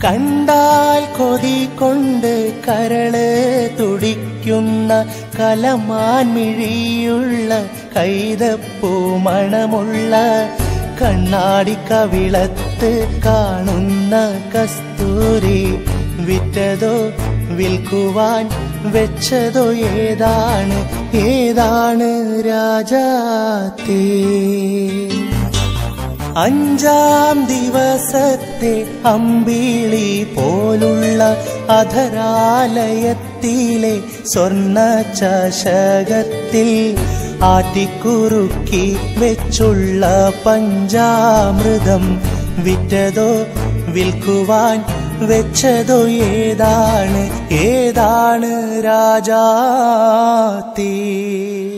കണ്ടാൽ കൊതി കൊണ്ട് കരള് തുടിക്കുന്ന കലമാൻ മിഴിയുള്ള കൈതപ്പൂ മണമുള്ള കണ്ണാടി കവിളത്ത് കാണുന്ന കസ്തൂരി വിറ്റതോ വിൽക്കുവാൻ വെച്ചതോ ഏതാണ് ഏതാണ് രാജാത്തേ. അഞ്ചാം ദിവസത്തെ അമ്പിളി പോലുള്ള അധരാലയത്തിലെ സ്വർണ്ണ ചഷകത്തിൽ ആറ്റിക്കുറുക്കി വെച്ചുള്ള പഞ്ചാമൃതം വിറ്റതോ വിൽക്കുവാൻ വെച്ചതോ ഏതാണ് ഏതാണ് രാജാത്തേ.